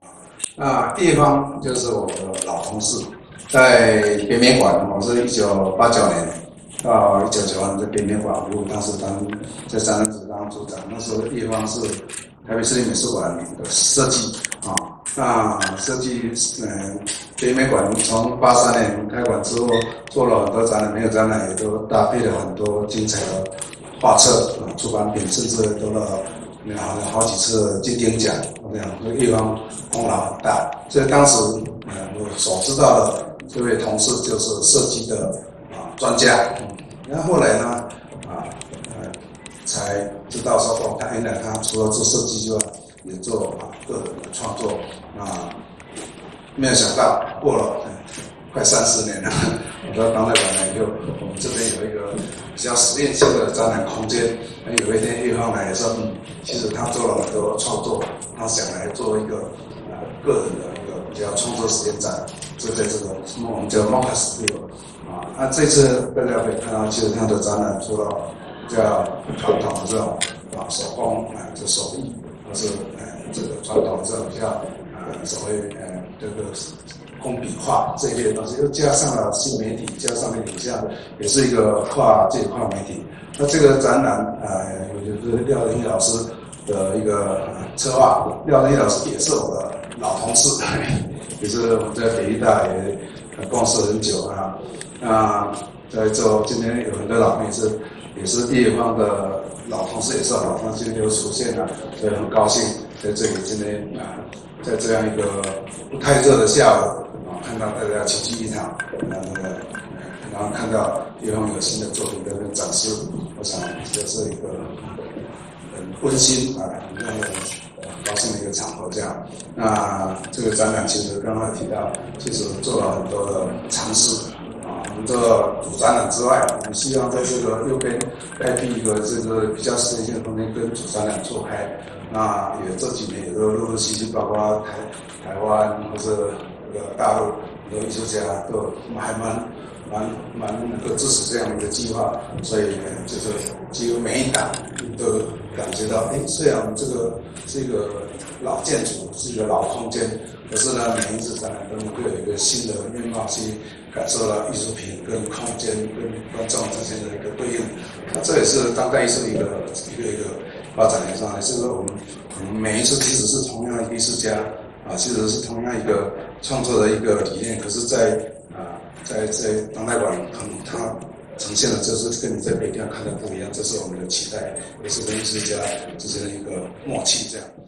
地方就是我的老同事，在北美馆，我是1989年到1992年在北美馆服务，当时在展览组当组长，那时候地方是台北市立美术馆的设计啊。那设计，北美馆从83年开馆之后，做了很多展览，没有展览也都搭配了很多精彩的画册出版品，甚至得了好几次金鼎奖，这样这个地方功劳很大。所以当时我所知道的这位同事就是设计的专家。然后后来呢才知道说他原来他除了做设计之外，也做个人的创作。没有想到过了快30年了，我到当代馆了以后，我们这边有一个比较实验性的展览空间。有一天玉芳来说，其实他做了很多创作，他想来做一个个人的一个比较创作实验展，就在这个我们叫 Mocha Studio 那这次大家可以看到，其实他的展览除了比较传统的这种手工这手艺，或是这个传统的这种比较所谓这个工笔画这一类的东西，又加上了新媒体，加上了影像，也是一个跨媒体。那这个展览就是廖仁义老师的一个策划，廖仁义老师也是我的老同事，也是我们在北医大也共事很久在座今天有很多老朋友也是地方的老同事，也是老同事，今天又出现了，所以很高兴在这里今天在这样一个不太热的下午看到大家齐聚一堂，然后看到地方有新的作品跟展示，我想这是一个很温馨很让人高兴的一个场合。这样，那这个展览其实刚刚提到，其实做了很多的尝试。我们这个主展览之外，我们希望在这个右边开辟一个这个比较实验性的空间，跟主展览错开。那也这几年也都陆陆续续，包括台湾或者大陆很多艺术家都还蛮能够支持这样的一个计划，所以就是几乎每一档都感觉到，虽然我们这个是一个老建筑，是一个老空间，可是呢，每一次展览都能够有一个新的面貌去感受到艺术品跟空间跟观众之间的一个对应。那这也是当代艺术的一个发展的上来，就是说我们每一次即使是同样的艺术家其实是同样一个创作的一个理念，可是在当代馆它呈现的就是跟你在北京看的不一样，这是我们的期待，也是跟艺术家之间的一个默契这样。